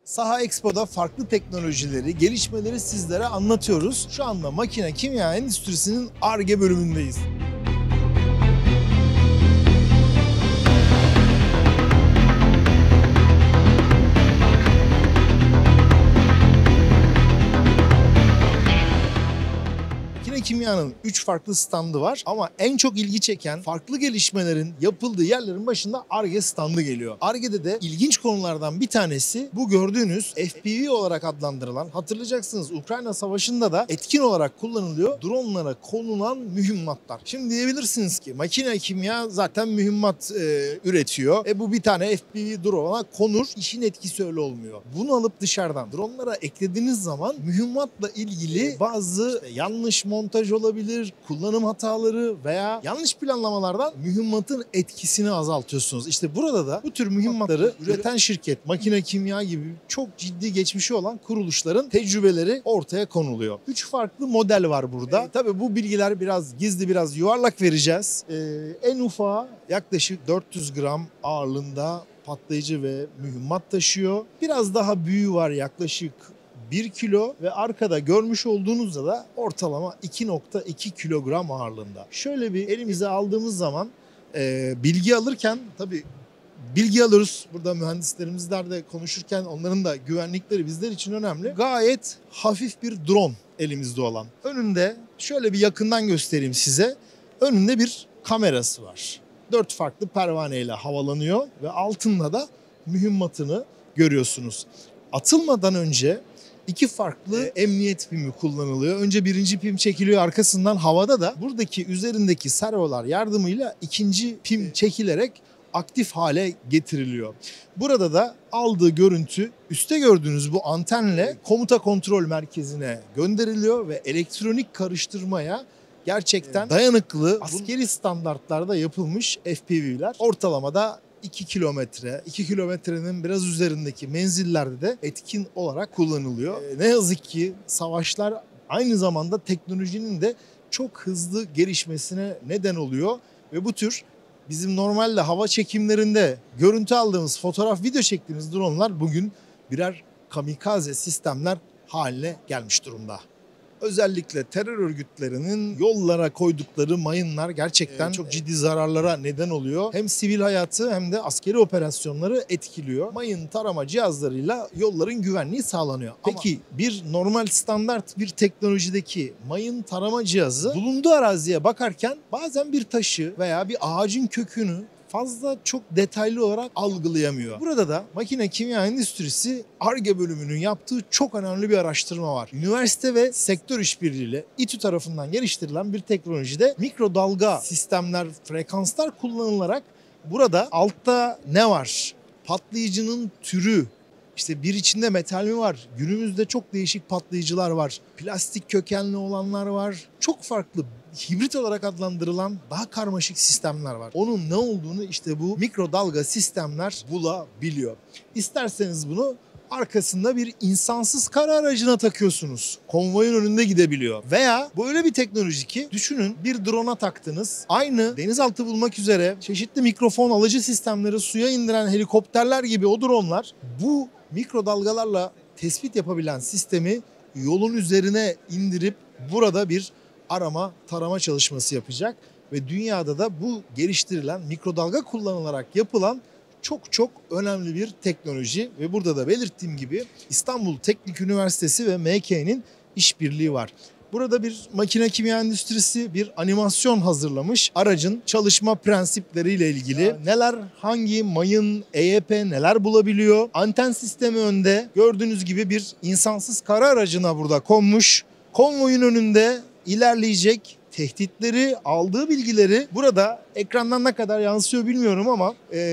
Saha Expo'da farklı teknolojileri, gelişmeleri sizlere anlatıyoruz. Şu anda makine kimya endüstrisinin Ar-Ge bölümündeyiz. Kimyanın 3 farklı standı var ama en çok ilgi çeken farklı gelişmelerin yapıldığı yerlerin başında Ar-Ge standı geliyor. Ar-Ge'de de ilginç konulardan bir tanesi bu gördüğünüz FPV olarak adlandırılan, hatırlayacaksınız Ukrayna Savaşı'nda da etkin olarak kullanılıyor, dronlara konulan mühimmatlar. Şimdi diyebilirsiniz ki makine kimya zaten mühimmat üretiyor. Bu bir tane FPV drone'a konur, işin etkisi öyle olmuyor. Bunu alıp dışarıdan dronlara eklediğiniz zaman mühimmatla ilgili bazı yanlış montaj olabilir, kullanım hataları veya yanlış planlamalardan mühimmatın etkisini azaltıyorsunuz. İşte burada da bu tür mühimmatları üreten şirket, makine kimya gibi çok ciddi geçmişi olan kuruluşların tecrübeleri ortaya konuluyor. 3 farklı model var burada. Tabii bu bilgiler biraz gizli, biraz yuvarlak vereceğiz. En ufağı yaklaşık 400 gram ağırlığında patlayıcı ve mühimmat taşıyor. Biraz daha büyüğü var yaklaşık 1 kilo ve arkada görmüş olduğunuzda da ortalama 2,2 kilogram ağırlığında. Şöyle bir elimize aldığımız zaman bilgi alırken tabii bilgi alıyoruz. Burada mühendislerimizler de konuşurken onların da güvenlikleri bizler için önemli. Gayet hafif bir drone elimizde olan. Önünde şöyle bir yakından göstereyim size. Önünde bir kamerası var. 4 farklı pervaneyle havalanıyor ve altında da mühimmatını görüyorsunuz. Atılmadan önce 2 farklı emniyet pimi kullanılıyor. Önce birinci pim çekiliyor, arkasından havada da buradaki üzerindeki servolar yardımıyla ikinci pim çekilerek aktif hale getiriliyor. Burada da aldığı görüntü üstte gördüğünüz bu antenle komuta kontrol merkezine gönderiliyor ve elektronik karıştırmaya gerçekten dayanıklı, askeri standartlarda yapılmış FPV'ler. Ortalamada 2 kilometre, 2 kilometrenin biraz üzerindeki menzillerde de etkin olarak kullanılıyor. Ne yazık ki savaşlar aynı zamanda teknolojinin de çok hızlı gelişmesine neden oluyor ve bu tür bizim normalde hava çekimlerinde görüntü aldığımız, fotoğraf, video çektiğimiz dronlar bugün birer kamikaze sistemler haline gelmiş durumda. Özellikle terör örgütlerinin yollara koydukları mayınlar gerçekten çok ciddi zararlara neden oluyor. Hem sivil hayatı hem de askeri operasyonları etkiliyor. Mayın tarama cihazlarıyla yolların güvenliği sağlanıyor. Peki bir normal standart bir teknolojideki mayın tarama cihazı bulunduğu araziye bakarken bazen bir taşı veya bir ağacın kökünü fazla çok detaylı olarak algılayamıyor. Burada da makine kimya endüstrisi Ar-Ge bölümünün yaptığı çok önemli bir araştırma var. Üniversite ve sektör işbirliğiyle İTÜ tarafından geliştirilen bir teknolojide mikrodalga sistemler, frekanslar kullanılarak burada altta ne var? Patlayıcının türü, İşte bir içinde metal mi var? Günümüzde çok değişik patlayıcılar var. Plastik kökenli olanlar var. Çok farklı hibrit olarak adlandırılan daha karmaşık sistemler var. Onun ne olduğunu işte bu mikrodalga sistemler bulabiliyor. İsterseniz bunu arkasında bir insansız kara aracına takıyorsunuz. Konvoyun önünde gidebiliyor. Veya bu öyle bir teknoloji ki düşünün bir drone'a taktınız. Aynı denizaltı bulmak üzere çeşitli mikrofon alıcı sistemleri suya indiren helikopterler gibi o drone'lar bu mikrodalgalarla tespit yapabilen sistemi yolun üzerine indirip burada bir arama tarama çalışması yapacak ve dünyada da bu geliştirilen mikrodalga kullanılarak yapılan çok önemli bir teknoloji ve burada da belirttiğim gibi İstanbul Teknik Üniversitesi ve MK'nin işbirliği var. Burada bir makine kimya endüstrisi bir animasyon hazırlamış. Aracın çalışma prensipleriyle ilgili neler, hangi mayın, EYP neler bulabiliyor. Anten sistemi önde. Gördüğünüz gibi bir insansız kara aracına burada konmuş. Konvoyun önünde ilerleyecek, tehditleri, aldığı bilgileri burada ekrandan ne kadar yansıyor bilmiyorum ama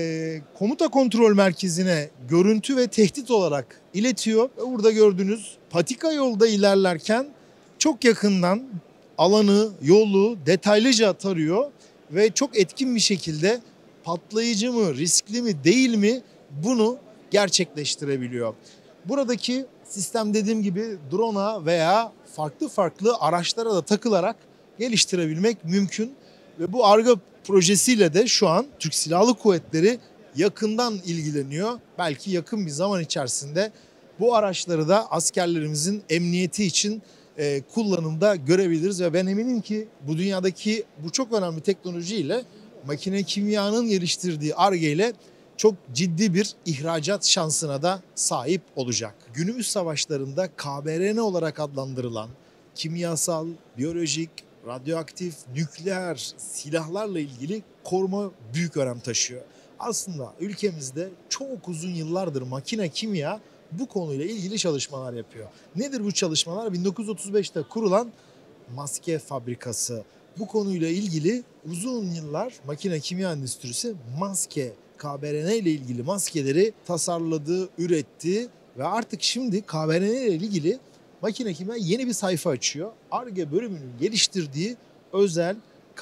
komuta kontrol merkezine görüntü ve tehdit olarak iletiyor. Burada gördüğünüz patika yolda ilerlerken çok yakından alanı, yolu detaylıca tarıyor ve çok etkin bir şekilde patlayıcı mı, riskli mi, değil mi bunu gerçekleştirebiliyor. Buradaki sistem dediğim gibi drone'a veya farklı araçlara da takılarak geliştirebilmek mümkün. Ve bu Ar-Ge projesiyle de şu an Türk Silahlı Kuvvetleri yakından ilgileniyor. Belki yakın bir zaman içerisinde Bu araçları da askerlerimizin emniyeti için kullanımda görebiliriz ve ben eminim ki bu dünyadaki bu çok önemli teknolojiyle Makine Kimya'nın geliştirdiği Ar-Ge ile çok ciddi bir ihracat şansına da sahip olacak. Günümüz savaşlarında KBRN olarak adlandırılan kimyasal, biyolojik, radyoaktif, nükleer silahlarla ilgili koruma büyük önem taşıyor. Aslında ülkemizde çok uzun yıllardır Makine Kimya bu konuyla ilgili çalışmalar yapıyor. Nedir bu çalışmalar? 1935'te kurulan maske fabrikası. Bu konuyla ilgili uzun yıllar Makine Kimya Endüstrisi maske, KBRN ile ilgili maskeleri tasarladı, üretti ve artık şimdi KBRN ile ilgili Makine Kimya yeni bir sayfa açıyor. Ar-Ge bölümünün geliştirdiği özel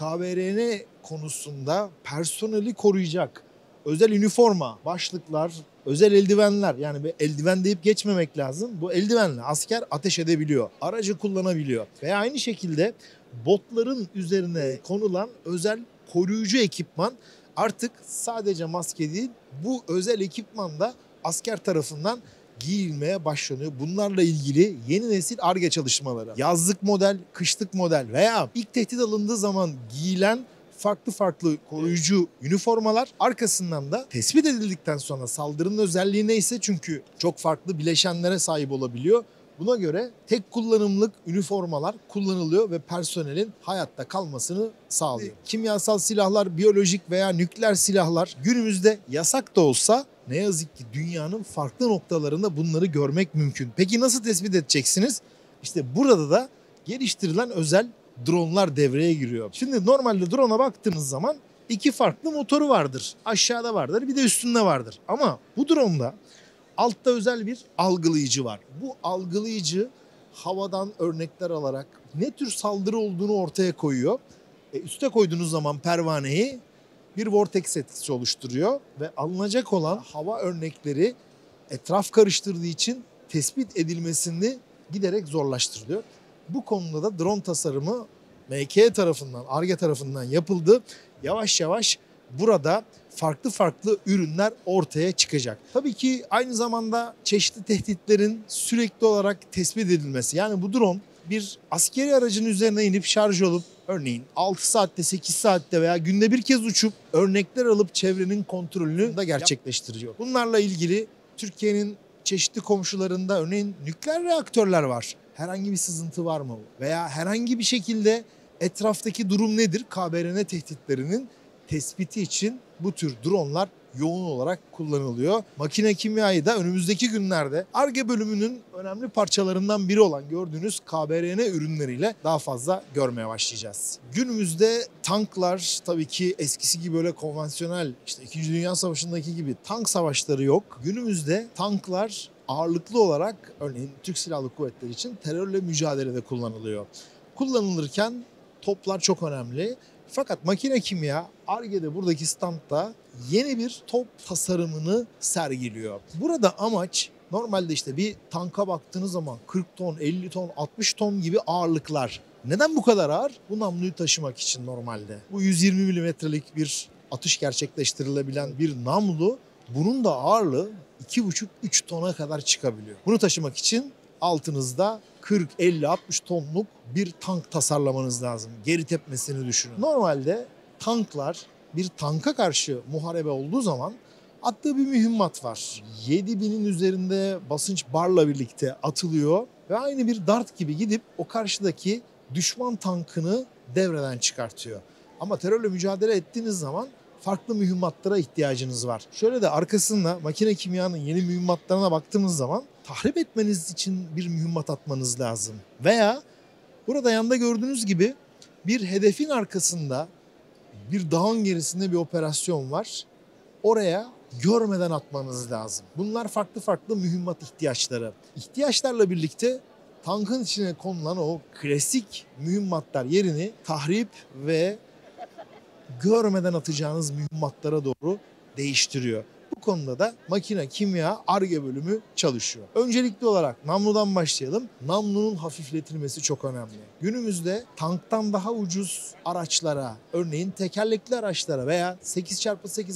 KBRN konusunda personeli koruyacak özel üniforma, başlıklar, özel eldivenler, yani bir eldiven deyip geçmemek lazım. Bu eldivenle asker ateş edebiliyor, aracı kullanabiliyor ve aynı şekilde botların üzerine konulan özel koruyucu ekipman artık sadece maske değil, bu özel ekipman da asker tarafından giyilmeye başlanıyor. Bunlarla ilgili yeni nesil Ar-Ge çalışmaları, yazlık model, kışlık model veya ilk tehdit alındığı zaman giyilen farklı koruyucu üniformalar, arkasından da tespit edildikten sonra saldırının özelliği neyse, çünkü çok farklı bileşenlere sahip olabiliyor. Buna göre tek kullanımlık üniformalar kullanılıyor ve personelin hayatta kalmasını sağlıyor. Kimyasal silahlar, biyolojik veya nükleer silahlar günümüzde yasak da olsa ne yazık ki dünyanın farklı noktalarında bunları görmek mümkün. Peki nasıl tespit edeceksiniz? İşte burada da geliştirilen özel dronlar devreye giriyor. Şimdi normalde drone'a baktığınız zaman iki farklı motoru vardır. Aşağıda vardır, bir de üstünde vardır. Ama bu drone'da altta özel bir algılayıcı var. Bu algılayıcı havadan örnekler alarak ne tür saldırı olduğunu ortaya koyuyor. Üste koyduğunuz zaman pervaneyi bir vortex etkisi oluşturuyor ve alınacak olan hava örnekleri etraf karıştırdığı için tespit edilmesini giderek zorlaştırılıyor. Bu konuda da drone tasarımı MK tarafından, Ar-Ge tarafından yapıldı. Yavaş yavaş burada farklı ürünler ortaya çıkacak. Tabii ki aynı zamanda çeşitli tehditlerin sürekli olarak tespit edilmesi. Yani bu drone bir askeri aracın üzerine inip şarj olup örneğin 6 saatte, 8 saatte veya günde bir kez uçup örnekler alıp çevrenin kontrolünü de gerçekleştiriyor. Bunlarla ilgili Türkiye'nin çeşitli komşularında örneğin nükleer reaktörler var. Herhangi bir sızıntı var mı? Veya herhangi bir şekilde etraftaki durum nedir? KBRN tehditlerinin tespiti için bu tür dronlar yoğun olarak kullanılıyor. Makine Kimya'yı da önümüzdeki günlerde Ar-Ge bölümünün önemli parçalarından biri olan gördüğünüz KBRN ürünleriyle daha fazla görmeye başlayacağız. Günümüzde tanklar tabii ki eskisi gibi böyle konvansiyonel, işte 2. Dünya Savaşı'ndaki gibi tank savaşları yok. Günümüzde tanklar ağırlıklı olarak örneğin Türk Silahlı Kuvvetleri için terörle mücadelede kullanılıyor. Kullanılırken toplar çok önemli. Fakat Makine Kimya Ar-Ge'de buradaki standta yeni bir top tasarımını sergiliyor. Burada amaç normalde işte bir tanka baktığınız zaman 40 ton, 50 ton, 60 ton gibi ağırlıklar. Neden bu kadar ağır? Bu namluyu taşımak için normalde. Bu 120 milimetrelik bir atış gerçekleştirilebilen bir namlu, bunun da ağırlığı 2,5-3 tona kadar çıkabiliyor. Bunu taşımak için altınızda 40, 50, 60 tonluk bir tank tasarlamanız lazım. Geri tepmesini düşünün. Normalde tanklar bir tanka karşı muharebe olduğu zaman attığı bir mühimmat var. 7000'in üzerinde basınç barla birlikte atılıyor ve aynı bir dart gibi gidip o karşıdaki düşman tankını devreden çıkartıyor. Ama terörle mücadele ettiğiniz zaman farklı mühimmatlara ihtiyacınız var. Şöyle de arkasında Makine Kimya'nın yeni mühimmatlarına baktığımız zaman tahrip etmeniz için bir mühimmat atmanız lazım. Veya burada yanda gördüğünüz gibi bir hedefin arkasında, bir dağın gerisinde bir operasyon var. Oraya görmeden atmanız lazım. Bunlar farklı mühimmat ihtiyaçları. İhtiyaçlarla birlikte tankın içine konulan o klasik mühimmatlar yerini tahrip ve görmeden atacağınız mühimmatlara doğru değiştiriyor. Bu Bu konuda da makine kimya Ar-Ge bölümü çalışıyor. Öncelikli olarak namludan başlayalım. Namlunun hafifletilmesi çok önemli. Günümüzde tanktan daha ucuz araçlara, örneğin tekerlekli araçlara veya 8x8,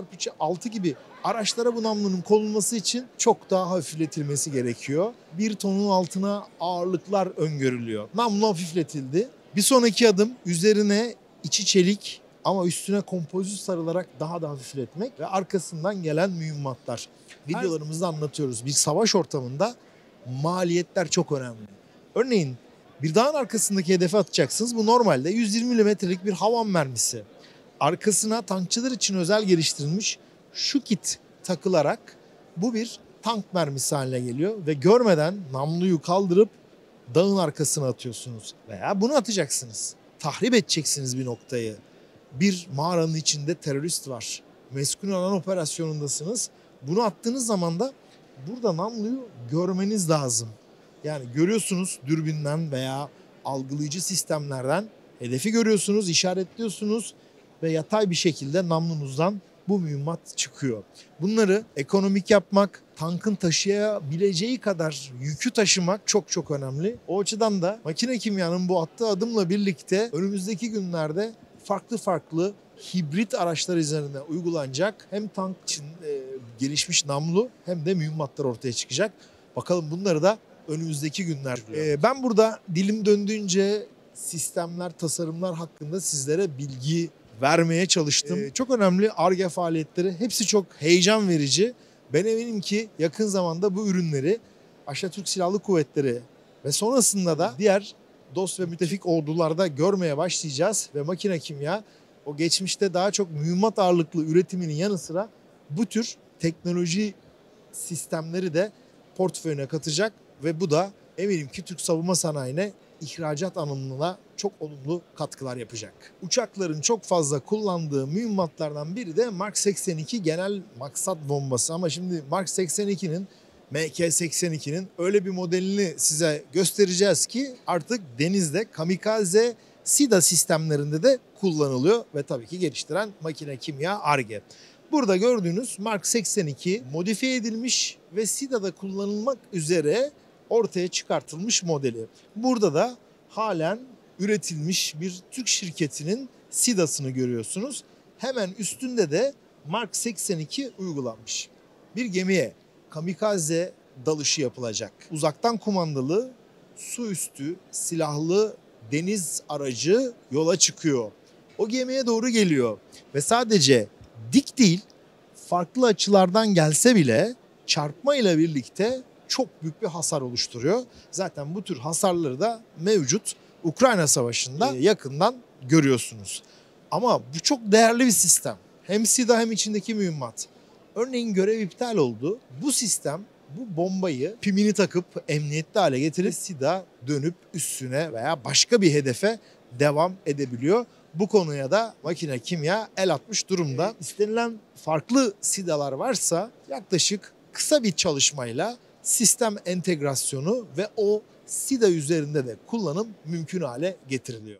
6x6 gibi araçlara bu namlunun konulması için çok daha hafifletilmesi gerekiyor. 1 tonun altına ağırlıklar öngörülüyor. Namlu hafifletildi. Bir sonraki adım üzerine içi çelik ama üstüne kompozit sarılarak daha da hafifletmek ve arkasından gelen mühimmatlar. Videolarımızda anlatıyoruz. Bir savaş ortamında maliyetler çok önemli. Örneğin bir dağın arkasındaki hedefe atacaksınız. Bu normalde 120 milimetrelik bir havan mermisi. Arkasına tankçılar için özel geliştirilmiş şu kit takılarak bu bir tank mermisi haline geliyor ve görmeden namluyu kaldırıp dağın arkasına atıyorsunuz veya bunu atacaksınız. Tahrip edeceksiniz bir noktayı. Bir mağaranın içinde terörist var. Meskun alan operasyonundasınız. Bunu attığınız zaman da burada namluyu görmeniz lazım. Yani görüyorsunuz dürbünden veya algılayıcı sistemlerden hedefi görüyorsunuz, işaretliyorsunuz ve yatay bir şekilde namlunuzdan bu mühimmat çıkıyor. Bunları ekonomik yapmak, tankın taşıyabileceği kadar yükü taşımak çok çok önemli. O açıdan da makine kimyanın bu attığı adımla birlikte önümüzdeki günlerde farklı hibrit araçlar üzerinde uygulanacak hem tank için gelişmiş namlu hem de mühimmatlar ortaya çıkacak. Bakalım bunları da önümüzdeki günler. Ben burada dilim döndüğünce sistemler, tasarımlar hakkında sizlere bilgi vermeye çalıştım. Çok önemli Ar-Ge faaliyetleri, hepsi çok heyecan verici. Ben eminim ki yakın zamanda bu ürünleri Aşatürk Silahlı Kuvvetleri ve sonrasında da diğer dost ve müttefik ordularda görmeye başlayacağız ve makine kimya o geçmişte daha çok mühimmat ağırlıklı üretiminin yanı sıra bu tür teknoloji sistemleri de portföyüne katacak ve bu da eminim ki Türk savunma sanayine ihracat anlamına çok olumlu katkılar yapacak. Uçakların çok fazla kullandığı mühimmatlardan biri de Mark 82 genel maksat bombası. Ama şimdi Mark 82'nin MK-82'nin öyle bir modelini size göstereceğiz ki artık denizde kamikaze SİDA sistemlerinde de kullanılıyor ve tabii ki geliştiren makine kimya Ar-Ge. Burada gördüğünüz Mark 82 modifiye edilmiş ve SİDA'da kullanılmak üzere ortaya çıkartılmış modeli. Burada da halen üretilmiş bir Türk şirketinin SİDA'sını görüyorsunuz. Hemen üstünde de Mark 82 uygulanmış. Bir gemiye kamikaze dalışı yapılacak. Uzaktan kumandalı, su üstü, silahlı deniz aracı yola çıkıyor. O gemiye doğru geliyor ve sadece dik değil, farklı açılardan gelse bile çarpma ile birlikte çok büyük bir hasar oluşturuyor. Zaten bu tür hasarları da mevcut Ukrayna Savaşı'nda yakından görüyorsunuz. Ama bu çok değerli bir sistem. Hem SİDA hem içindeki mühimmat. Örneğin görev iptal oldu. Bu sistem bu bombayı pimini takıp emniyetli hale getirip SİDA dönüp üstüne veya başka bir hedefe devam edebiliyor. Bu konuya da makine kimya el atmış durumda. İstenilen farklı SİDA'lar varsa yaklaşık kısa bir çalışmayla sistem entegrasyonu ve o SİDA üzerinde de kullanım mümkün hale getiriliyor.